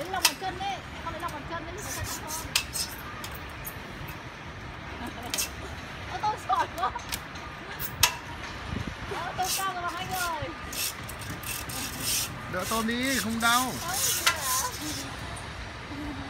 lấy lòng bàn chân đấy, con lấy lòng bàn chân đấy thì nó sẽ không thôi. Tôi sỏi quá. Tôi cao rồi anh ơi. Đỡ Tôm đi, không đau.